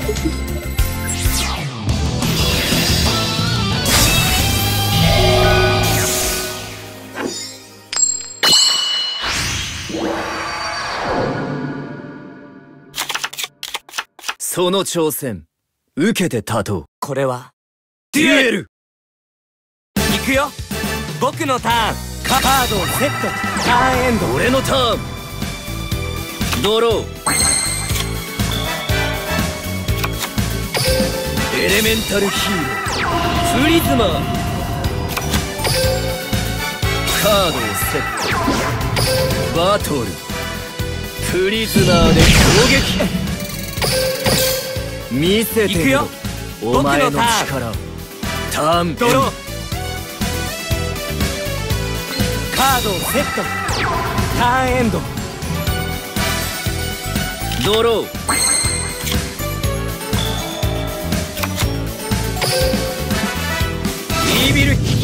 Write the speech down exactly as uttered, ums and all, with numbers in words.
その挑戦受けて立とう。 これはデュエル。 行くよ。僕のターン。カードをセット。ターンエンド。 俺のターン。ドロー。エレメンタルヒーロープリズマー。カードをセット。バトル。プリズナーで攻撃。見せてみろお前の力を。ターンドロー。カードをセット。ターンエンド。 ドロー。イービルヒ